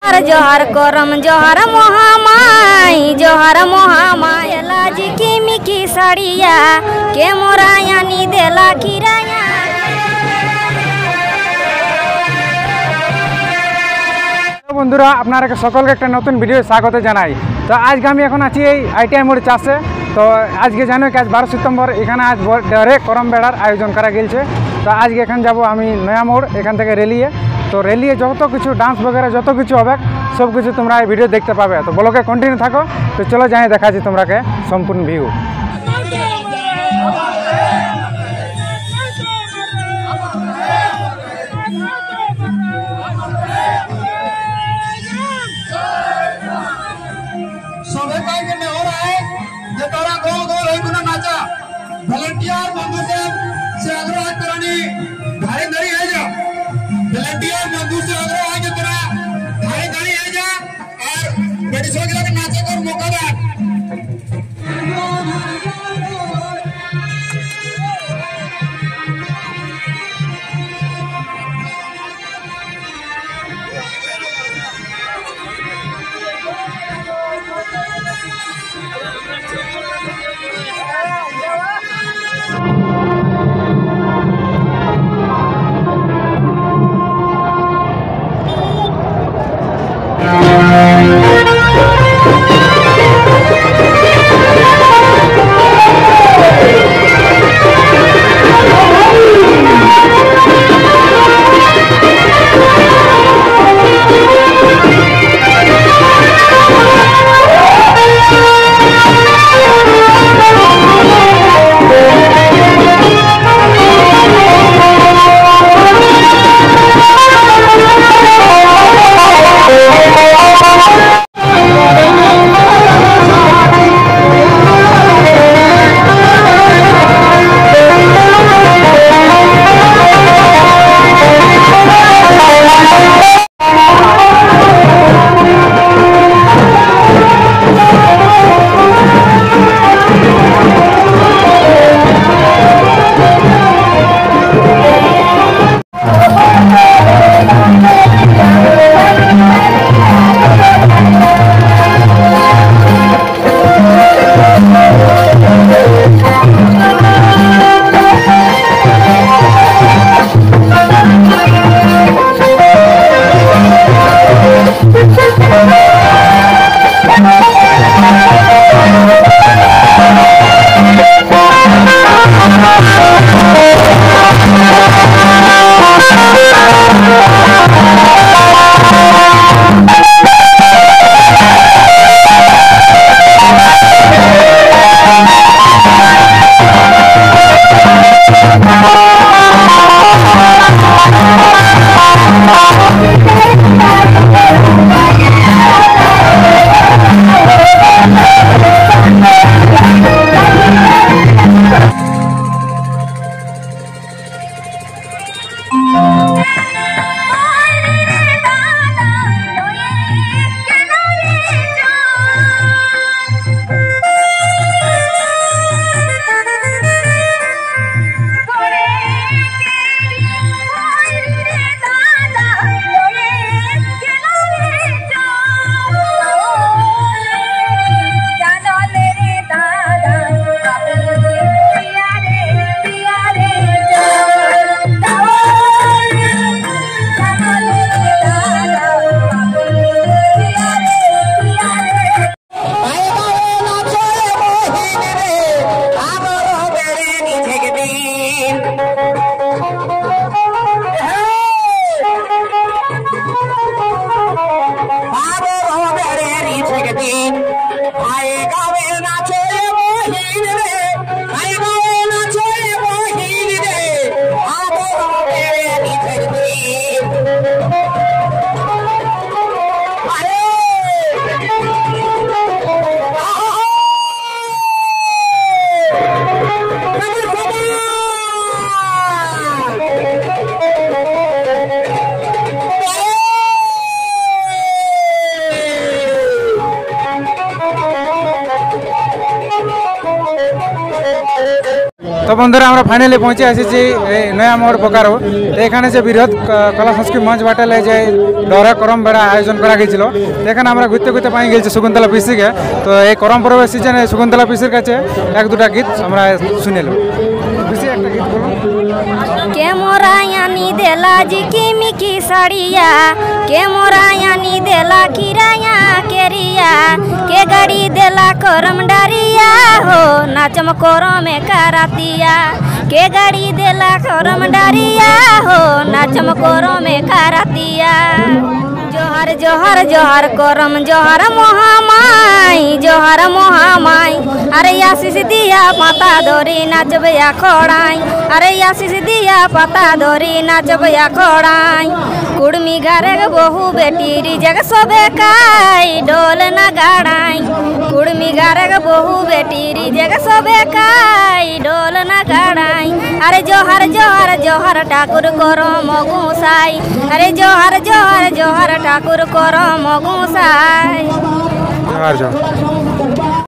जोहर करम जोहर मोहामाई जोहर मोहामाई लाजी की मिकी साड़िया के मोराया नी देला किराया। বন্ধুরা আপনারা সকলকে একটা নতুন ভিডিও স্বাগত জানাই। তো আজকে আমি এখন আছি এই আইটিআই মোড় চাষে। তো আজকে জানো কি আজ 12 সেপ্টেম্বর এখানে আজ ডরে করম বেড়ার আয়োজন করা গেছে। তো আজকে এখানে যাব আমি নয়া মোড় এখান থেকে রেলিয়ে। তো রেলিয়ে যত কিছু ডান্স বগেরা যত কিছু হবে সব কিছু তোমরা এই ভিডিও দেখতে পাবে। তো ব্লগে কন্টিনিউ থাকো। তো চলো যাই দেখাচ্ছি তোমরাকে সম্পূর্ণ ভিউ। वॉलंटियर बंधु से आग्रह करानी भारी धड़ी है जा वॉलंटियर बंधु से आग्रह है कि तेरा भारी धड़ी है जा और बड़ी सोच के नाचे को मौका दे। তো বন্ধুরা আমরা ফাইনালি পৌঁছে এসেছি এই নয়া মোড় বোকারো। তো এখানে যে বৃহৎ কলা সংস্কৃতি মঞ্চ বাটালে যে ডরে করম বেড়া আয়োজন করা গিয়েছিল, এখানে আমরা ঘুরতে ঘুরতে পাই গেছি শকুন্তলা পিসিকে। তো এই করম পর্বের সিজনে শকুন্তলা পিসির কাছে এক দুটা গীত আমরা শুনিলাম। পিসি একটা গীত বলুন। के मोरायानी देला जी की मिकी साड़िया, के मोरायानी देला किराया केरिया, के गाड़ी देला करम डारिया हो नाचम कोरो में करातिया, के गाड़ी देला करम डारिया हो नाचम कोरो में करातिया। जोहर जोहर जोहर करम जोहर मोहामाई जोहर मोहामाई, अरे आशीष दिया पाता दोरी नाचबया खोड़ाई, अरे आशीष दिया पाता दोरी नाचबया खोड़ाई। कुड़मी घरे बहु बेटी रिजग सोबे काई डोल न गाड़ाई, कुड़मी घरे बहु बेटी रिजग सोबे काई डोल न गाड़ाई। अरे जोहर जोहर जोहर ठाकुर करो मगुसाई, अरे जोहर जोहर जोहर ठाकुर करो मगुसाई। जोहर जोहर।